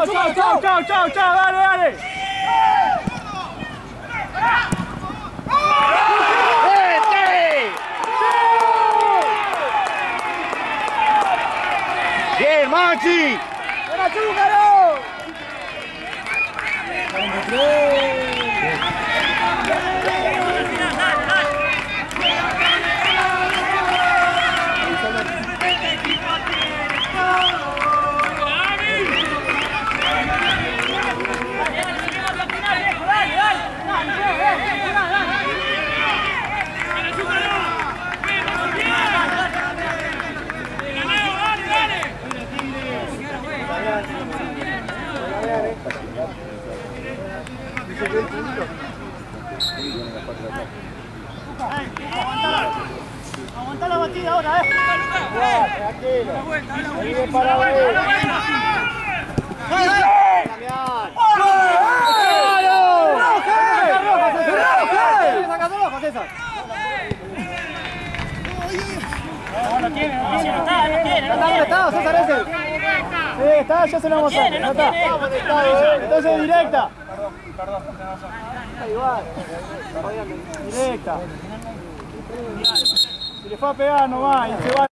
dale. ¡Bien, Maxi! ¡Buena, Chúcaro! Aguanta la batida ahora, tranquilo. Ahí bien parado. No tiene. Está, César ese. Sí, está, ya se lo vamos a hacer. No está. Entonces directa. Perdón. Igual. Directa. Si le fue a pegar nomás y se va.